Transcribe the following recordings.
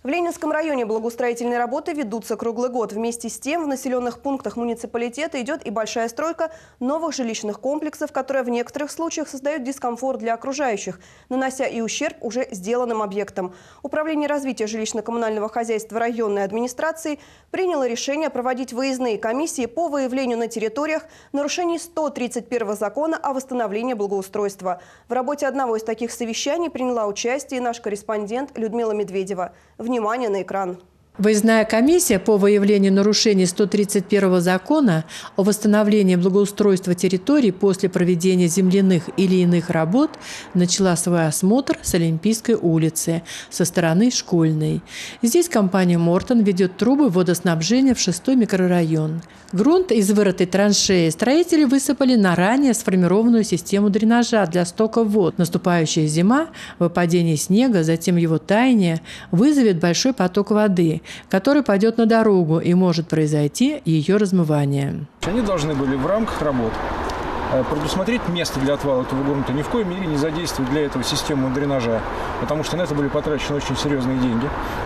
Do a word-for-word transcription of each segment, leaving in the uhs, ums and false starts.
В Ленинском районе благоустроительные работы ведутся круглый год. Вместе с тем в населенных пунктах муниципалитета идет и большая стройка новых жилищных комплексов, которые в некоторых случаях создают дискомфорт для окружающих, нанося и ущерб уже сделанным объектам. Управление развития жилищно-коммунального хозяйства районной администрации приняло решение проводить выездные комиссии по выявлению на территориях нарушений сто тридцать первого закона о восстановлении благоустройства. В работе одного из таких совещаний приняла участие наш корреспондент Людмила Медведева. Внимание на экран. Выездная комиссия по выявлению нарушений сто тридцать первого закона о восстановлении благоустройства территорий после проведения земляных или иных работ начала свой осмотр с Олимпийской улицы со стороны Школьной. Здесь компания «Мортон» ведет трубы водоснабжения в шестой микрорайон. Грунт из вырытой траншеи строители высыпали на ранее сформированную систему дренажа для стока вод. Наступающая зима, выпадение снега, затем его таяние вызовет большой поток воды, который пойдет на дорогу, и может произойти ее размывание. Они должны были в рамках работ предусмотреть место для отвала этого грунта, ни в коей мере не задействовать для этого систему дренажа, потому что на это были потрачены очень серьезные деньги.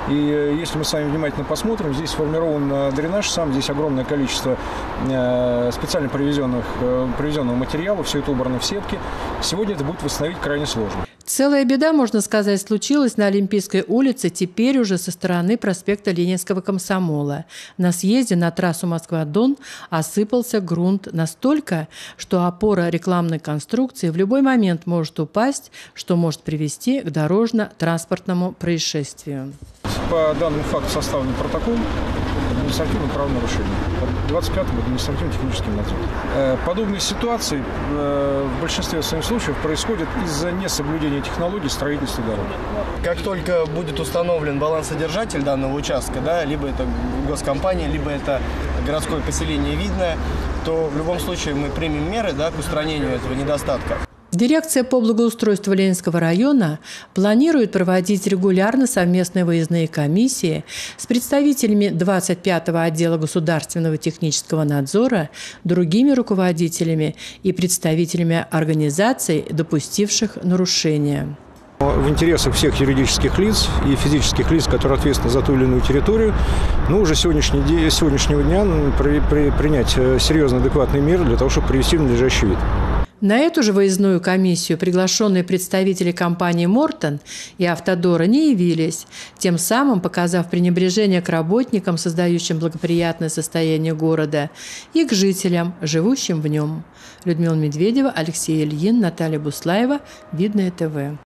И если мы с вами внимательно посмотрим, здесь сформирован дренаж, сам здесь огромное количество специально привезенных, привезенного материала, все это убрано в сетки. Сегодня это будет восстановить крайне сложно. Целая беда, можно сказать, случилась на Олимпийской улице, теперь уже со стороны проспекта Ленинского комсомола. На съезде на трассу Москва-Дон осыпался грунт настолько, что опора рекламной конструкции в любой момент может упасть, что может привести к дорожно-транспортному происшествию. По данному факту составлен протокол административного правонарушения двадцать пятым административно-техническим надзором. Подобные ситуации в большинстве своих случаев происходят из-за несоблюдения технологий строительства дорог. Как только будет установлен балансодержатель данного участка, да, либо это госкомпания, либо это городское поселение Видное, то в любом случае мы примем меры, да, к устранению этого недостатка. Дирекция по благоустройству Ленинского района планирует проводить регулярно совместные выездные комиссии с представителями двадцать пятого отдела государственного технического надзора, другими руководителями и представителями организаций, допустивших нарушения. В интересах всех юридических лиц и физических лиц, которые ответственны за ту или иную территорию, ну, уже сегодняшний день, сегодняшнего дня при, при, принять серьезные адекватные меры для того, чтобы привести в надлежащий вид. На эту же выездную комиссию приглашенные представители компании «Мортон» и «Автодора» не явились, тем самым показав пренебрежение к работникам, создающим благоприятное состояние города, и к жителям, живущим в нем. Людмила Медведева, Алексей Ильин, Наталья Буслаева, Видное ТВ.